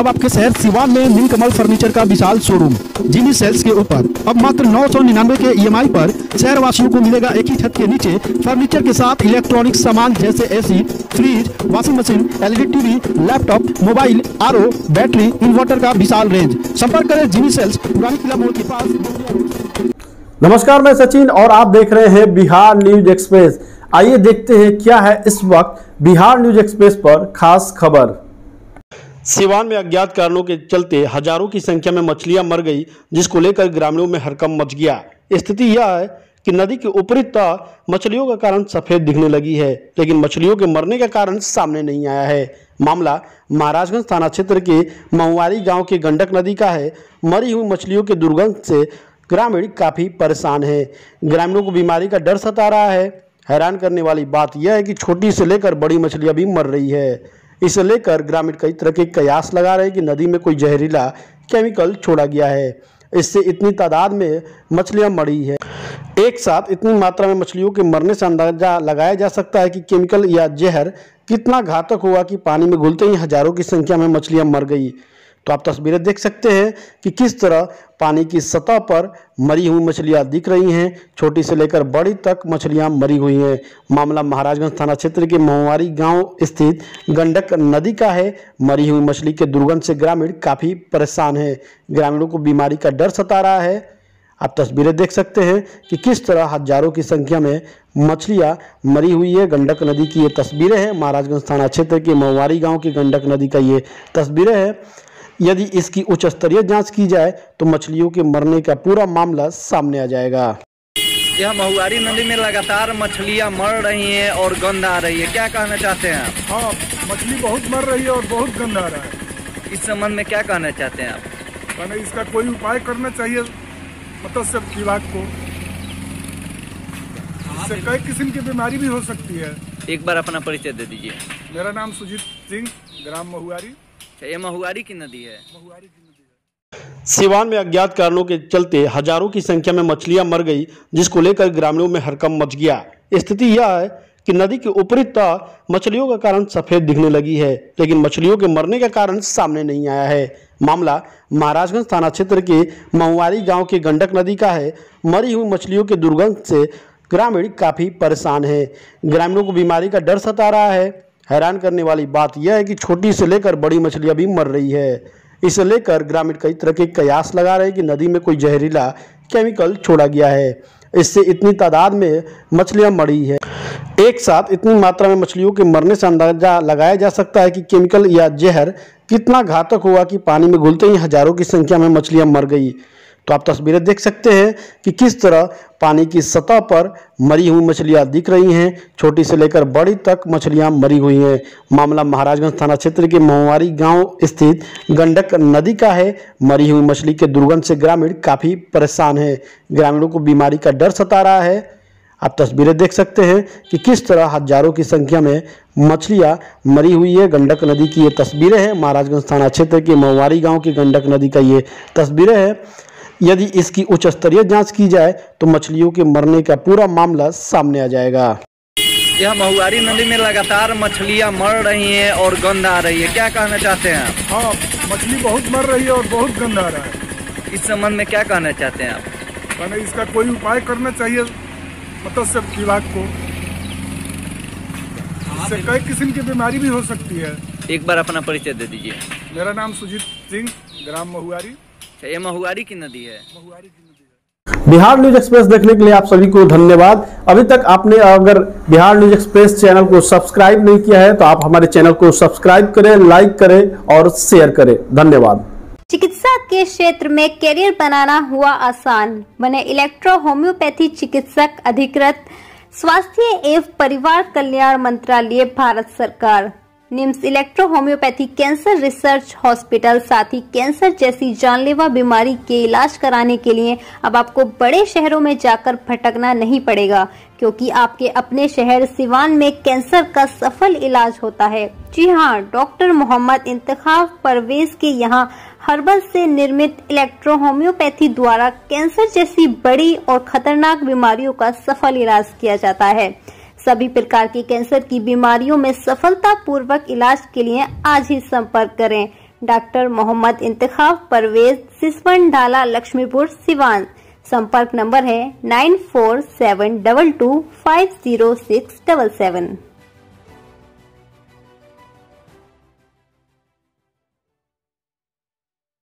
अब आपके शहर सिवान में नीलकमल फर्नीचर का विशाल शोरूम जिमी सेल्स के ऊपर अब मात्र 999 के EMI पर शहर वासियों को मिलेगा एक ही छत के नीचे फर्नीचर के साथ इलेक्ट्रॉनिक सामान जैसे AC, fridge, washing machine, LED TV, laptop, mobile, RO, battery, inverter का विशाल रेंज। संपर्क करें जिमी सेल्स, पुरानी किला मोड़ के पास। नमस्कार, मैं सचिन और आप देख रहे हैं बिहार न्यूज एक्सप्रेस। आइए देखते हैं क्या है इस वक्त बिहार न्यूज एक्सप्रेस पर खास खबर। सिवान में अज्ञात कारणों के चलते हजारों की संख्या में मछलियां मर गई, जिसको लेकर ग्रामीणों में हड़कंप मच गया। स्थिति यह है कि नदी के ऊपरी तह मछलियों का कारण सफेद दिखने लगी है, लेकिन मछलियों के मरने का कारण सामने नहीं आया है। मामला महाराजगंज थाना क्षेत्र के महुआरी गांव के गंडक नदी का है। मरी हुई मछलियों के दुर्गंध से ग्रामीण काफी परेशान है। ग्रामीणों को बीमारी का डर सता रहा है। हैरान करने वाली बात यह है कि छोटी से लेकर बड़ी मछलियां भी मर रही है। इसे लेकर ग्रामीण कई तरह के कयास लगा रहे हैं कि नदी में कोई जहरीला केमिकल छोड़ा गया है, इससे इतनी तादाद में मछलियां मरी है। एक साथ इतनी मात्रा में मछलियों के मरने से अंदाजा लगाया जा सकता है कि केमिकल या जहर कितना घातक हुआ कि पानी में घुलते ही हजारों की संख्या में मछलियां मर गई। तो आप तस्वीरें देख सकते हैं कि किस तरह पानी की सतह पर मरी हुई मछलियां दिख रही हैं। छोटी से लेकर बड़ी तक मछलियां मरी हुई हैं। मामला महाराजगंज थाना क्षेत्र के महुआरी गांव स्थित गंडक नदी का है। मरी हुई मछली के दुर्गंध से ग्रामीण काफ़ी परेशान है। ग्रामीणों को बीमारी का डर सता रहा है। आप तस्वीरें देख सकते हैं कि किस तरह हजारों की संख्या में मछलियां मरी हुई है। गंडक नदी की ये तस्वीरें हैं। महाराजगंज थाना क्षेत्र के महुआरी गाँव की गंडक नदी का ये तस्वीरें हैं। यदि इसकी उच्च स्तरीय जांच की जाए तो मछलियों के मरने का पूरा मामला सामने आ जाएगा। यह महुआरी नदी में लगातार मछलियां मर रही हैं और गंध आ रही है, क्या कहना चाहते हैं आप? हाँ, मछली बहुत मर रही है और बहुत गंध आ रहा है। इस संबंध में क्या कहना चाहते हैं आप? मैंने इसका कोई उपाय करना चाहिए मत्स्य विभाग को। इससे कई किस्म की बीमारी भी हो सकती है। एक बार अपना परिचय दे दीजिए। मेरा नाम सुजीत सिंह, ग्राम महुआरी। ये महुआरी की नदी है। महुआरी की नदी है। सिवान में अज्ञात कारणों के चलते हजारों की संख्या में मछलियां मर गई, जिसको लेकर ग्रामीणों में हड़कंप मच गया। स्थिति यह है कि नदी के ऊपरी तह मछलियों का कारण सफेद दिखने लगी है, लेकिन मछलियों के मरने का कारण सामने नहीं आया है। मामला महाराजगंज थाना क्षेत्र के महुआरी गांव की गंडक नदी का है। मरी हुई मछलियों के दुर्गंध से ग्रामीण काफी परेशान है। ग्रामीणों को बीमारी का डर सता रहा है। हैरान करने वाली बात यह है कि छोटी से लेकर बड़ी मछलियां भी मर रही है। इसे लेकर ग्रामीण कई तरह के कयास लगा रहे हैं कि नदी में कोई जहरीला केमिकल छोड़ा गया है, इससे इतनी तादाद में मछलियां मरी है। एक साथ इतनी मात्रा में मछलियों के मरने से अंदाजा लगाया जा सकता है कि केमिकल या जहर कितना घातक हुआ कि पानी में घुलते ही हजारों की संख्या में मछलियां मर गई। तो आप तस्वीरें देख सकते हैं कि किस तरह पानी की सतह पर मरी हुई मछलियां दिख रही हैं। छोटी से लेकर बड़ी तक मछलियां मरी हुई हैं। मामला महाराजगंज थाना क्षेत्र के महुआरी गांव स्थित गंडक नदी का है। मरी हुई मछली के दुर्गंध से ग्रामीण काफ़ी परेशान है। ग्रामीणों को बीमारी का डर सता रहा है। आप तस्वीरें देख सकते हैं कि किस तरह हजारों की संख्या में मछलियां मरी हुई है। गंडक नदी की ये तस्वीरें हैं। महाराजगंज थाना क्षेत्र के महुआरी गाँव की गंडक नदी का ये तस्वीरें हैं। यदि इसकी उच्च स्तरीय जांच की जाए तो मछलियों के मरने का पूरा मामला सामने आ जाएगा। यह महुआरी नदी में लगातार मछलियां मर रही हैं और गंध आ रही है, क्या कहना चाहते हैं आप? हाँ, मछली बहुत मर रही है और बहुत गंध आ रहा है। इस संबंध में क्या कहना चाहते हैं आप? मैंने इसका कोई उपाय करना चाहिए मत्स्य विभाग को। इससे कई किस्म की बीमारी भी हो सकती है। एक बार अपना परिचय दे दीजिए। मेरा नाम सुजीत सिंह, ग्राम महुआरी। ये महुआरी की नदी है। महुआरी की नदी है। बिहार न्यूज एक्सप्रेस देखने के लिए आप सभी को धन्यवाद। अभी तक आपने अगर बिहार न्यूज एक्सप्रेस चैनल को सब्सक्राइब नहीं किया है तो आप हमारे चैनल को सब्सक्राइब करें, लाइक करें और शेयर करें। धन्यवाद। चिकित्सा के क्षेत्र में करियर बनाना हुआ आसान, बने इलेक्ट्रो होम्योपैथी चिकित्सक अधिकृत स्वास्थ्य एवं परिवार कल्याण मंत्रालय भारत सरकार। NIMS electro homoeopathy cancer research hospital, साथ ही कैंसर जैसी जानलेवा बीमारी के इलाज कराने के लिए अब आपको बड़े शहरों में जाकर भटकना नहीं पड़ेगा, क्योंकि आपके अपने शहर सिवान में कैंसर का सफल इलाज होता है। जी हाँ, डॉक्टर मोहम्मद इंतखाब परवेज के यहाँ हर्बल से निर्मित इलेक्ट्रो होम्योपैथी द्वारा कैंसर जैसी बड़ी और खतरनाक बीमारियों का सफल इलाज किया जाता है। सभी प्रकार की कैंसर की बीमारियों में सफलता पूर्वक इलाज के लिए आज ही संपर्क करें। डॉक्टर मोहम्मद इंतखाब परवेज, सिसवन ढाला, लक्ष्मीपुर, सिवान। संपर्क नंबर है 9472250677।